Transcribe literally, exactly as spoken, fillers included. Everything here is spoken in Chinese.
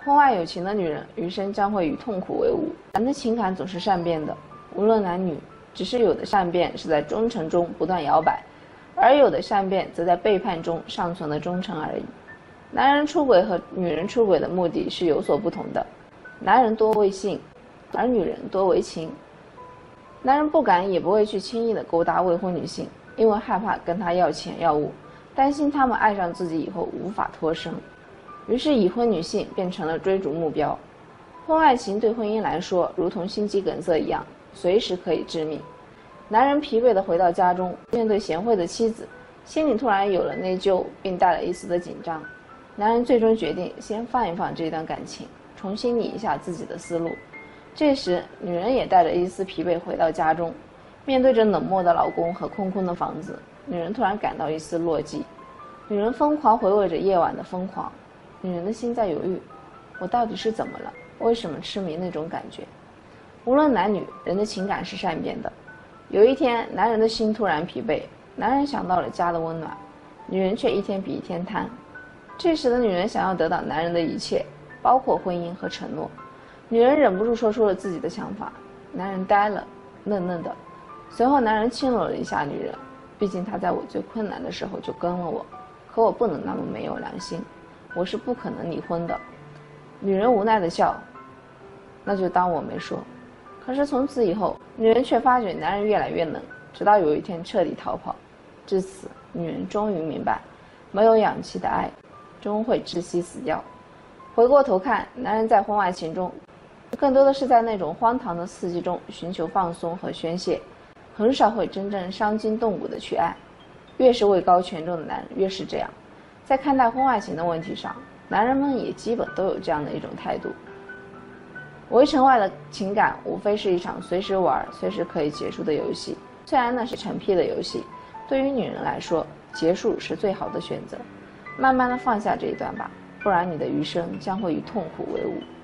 婚外有情的女人，余生将会与痛苦为伍。人的情感总是善变的，无论男女，只是有的善变是在忠诚中不断摇摆，而有的善变则在背叛中尚存的忠诚而已。男人出轨和女人出轨的目的是有所不同的，男人多为性，而女人多为情。男人不敢也不会去轻易的勾搭未婚女性，因为害怕跟她要钱要物，担心她们爱上自己以后无法脱身。于是已婚女性变成了追逐目标。婚外情对婚姻来说如同心肌梗塞一样，随时可以致命。男人疲惫地回到家中，面对贤惠的妻子，心里突然有了内疚，并带了一丝的紧张。男人最终决定先放一放这段感情，重新理一下自己的思路。这时女人也带着一丝疲惫回到家中，面对着冷漠的老公和空空的房子，女人突然感到一丝落寂。女人疯狂回味着夜晚的疯狂，女人的心在犹豫，我到底是怎么了？为什么痴迷那种感觉？无论男女，人的情感是善变的。有一天，男人的心突然疲惫，男人想到了家的温暖，女人却一天比一天贪。这时的女人想要得到男人的一切，包括婚姻和承诺。女人忍不住说出了自己的想法，男人呆了，愣愣的。随后男人轻搂了一下女人，毕竟他在我最困难的时候就跟了我，可我不能那么没有良心，我是不可能离婚的。女人无奈的笑，那就当我没说。可是从此以后，女人却发觉男人越来越冷，直到有一天彻底逃跑。至此，女人终于明白，没有氧气的爱终会窒息死掉。回过头看，男人在婚外情中更多的是在那种荒唐的刺激中寻求放松和宣泄，很少会真正伤筋动骨的去爱。越是位高权重的男人越是这样。在看待婚外情的问题上，男人们也基本都有这样的一种态度。围城外的情感无非是一场随时玩随时可以结束的游戏，虽然那是成癖的游戏，对于女人来说，结束是最好的选择。慢慢的放下这一段吧，不然你的余生将会与痛苦为伍。